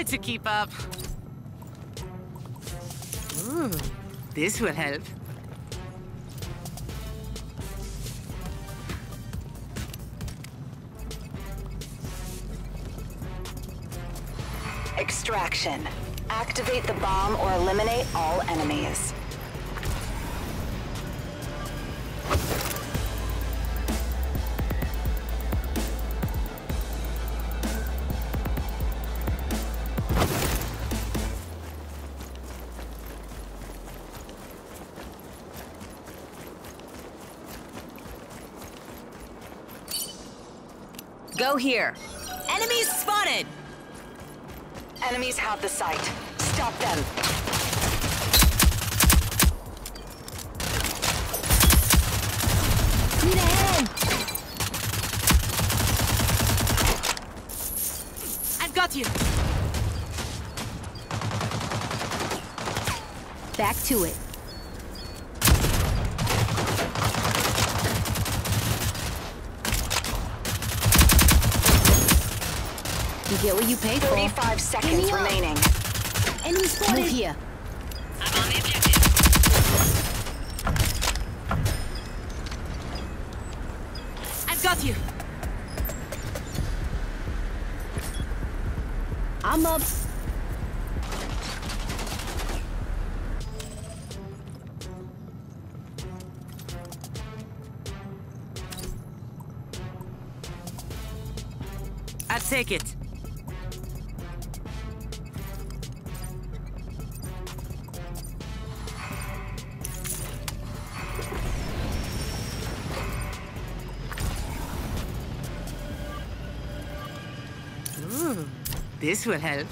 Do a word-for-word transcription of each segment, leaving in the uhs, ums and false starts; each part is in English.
try to keep up. Ooh, this will help. Extraction. Activate the bomb or eliminate all enemies. Go here. Enemies spotted! Enemies have the site. Stop them. Need a hand! I've got you! Back to it. You get what you paid for. thirty-five seconds remaining. Enemy spotted. Move here. I'm on the objective. I've got you! I'm up. I'll take it. Ooh, this will help.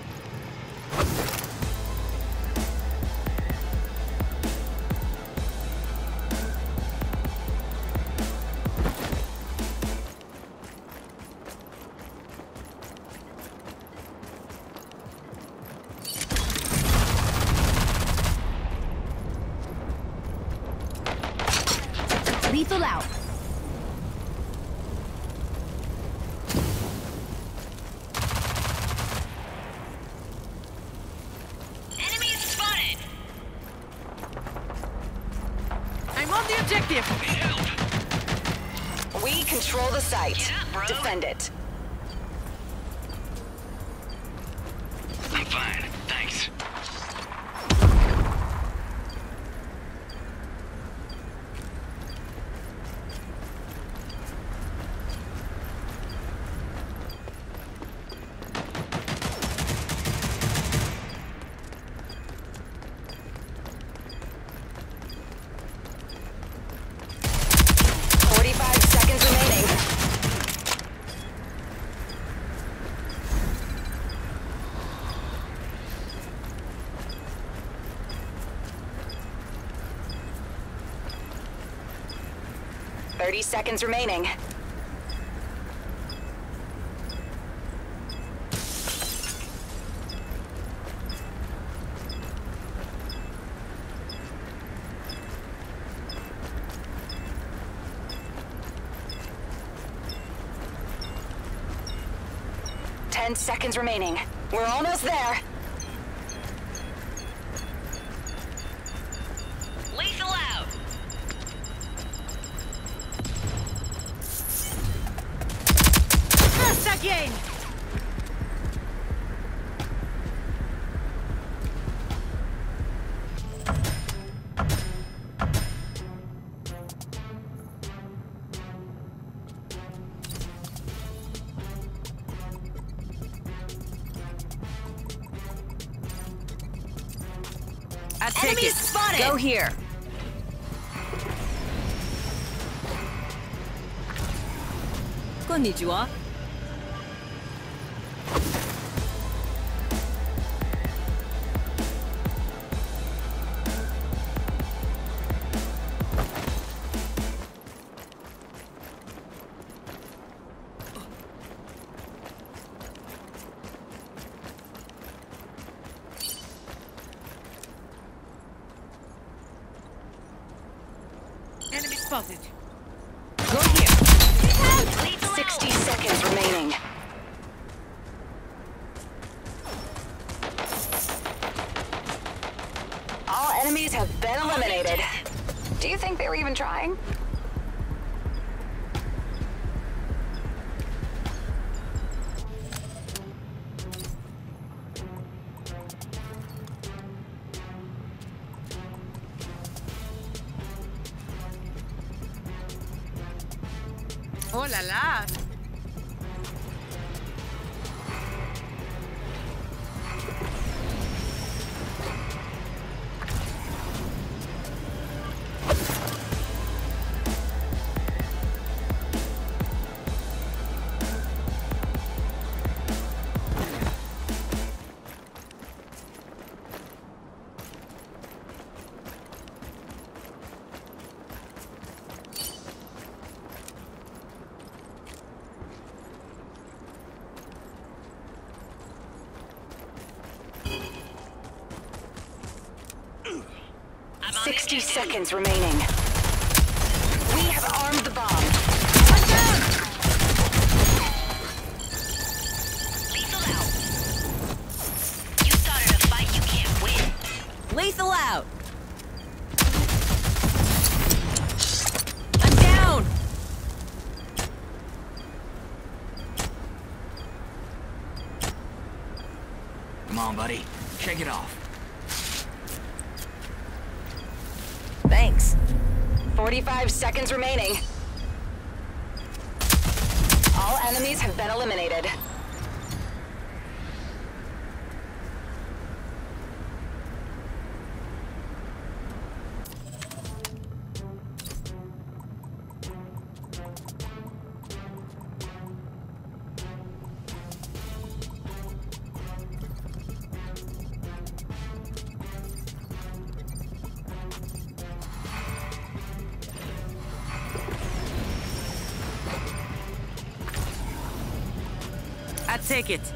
Lethal out. Enemies spotted! I'm on the objective! We control the site. Get up, bro. Defend it. I'm fine, thanks. forty-five seconds remaining. thirty seconds remaining. Ten seconds remaining. We're almost there. Lethal out! First again! I'll take Enemies it. spotted. Go here. Konnichiwa. Enemy spotted. Go here. sixty seconds remaining. All enemies have been eliminated. Do you think they were even trying? Oh la la. sixty seconds remaining. We have armed the bomb. Lethal out. You started a fight you can't win. Lethal out. I'm down. Come on, buddy. Shake it off. Thanks. forty-five seconds remaining. All enemies have been eliminated. I take it.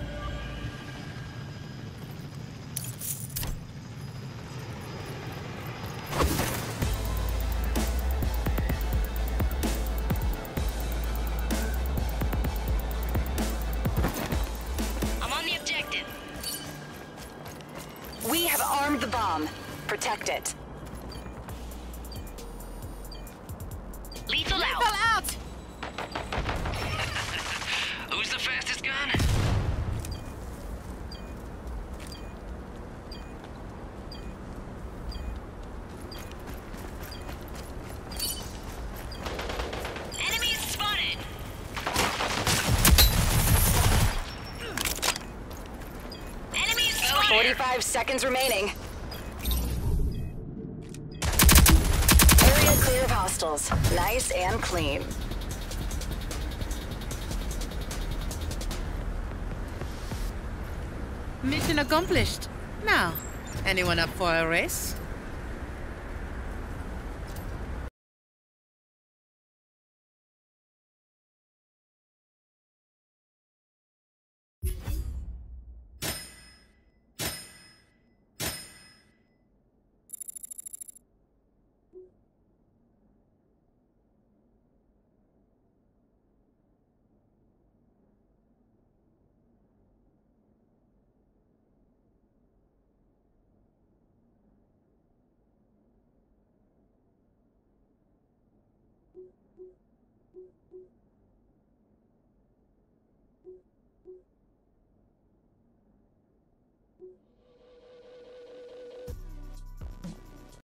I'm on the objective. We have armed the bomb. Protect it. Lethal out. Lethal out. Who's the fastest gun? Enemies spotted. Enemies spotted. forty-five seconds remaining. Area clear of hostiles. Nice and clean. Mission accomplished. Now, anyone up for a race?